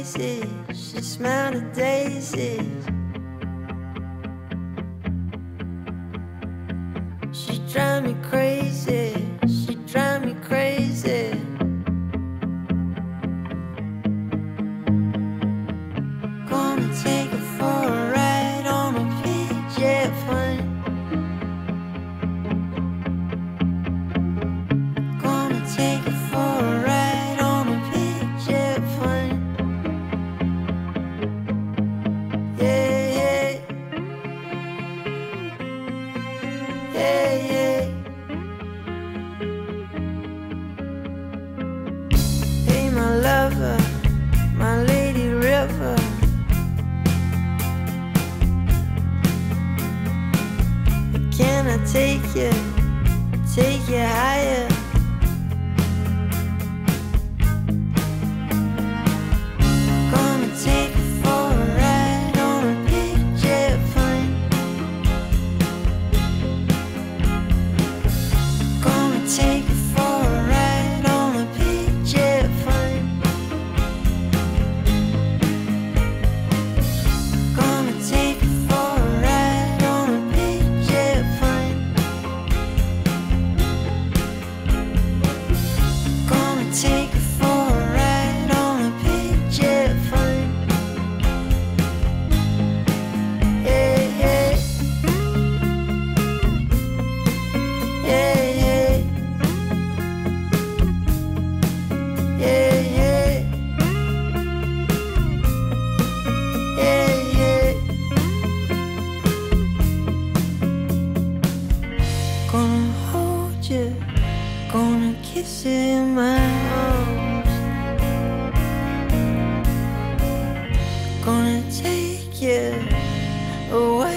crazy. She smelled the daisies. She drive me crazy. She drive me crazy. Gonna take her for a ride on a PJ plane. Gonna take her for a ride on a PJ plane. Yeah, yeah. Yeah, yeah. Hey, my lover, my lady river. Can I take you higher? Gonna take you for a ride on a PJ plane. Gonna take you for a ride on a PJ plane. Gonna take you for a ride on a PJ plane. Gonna take you for a ride on a PJ plane. Yeah, yeah. Yeah, yeah. Yeah, yeah. Yeah, yeah. Gonna hold you, gonna kiss you in my arms. Gonna take you away.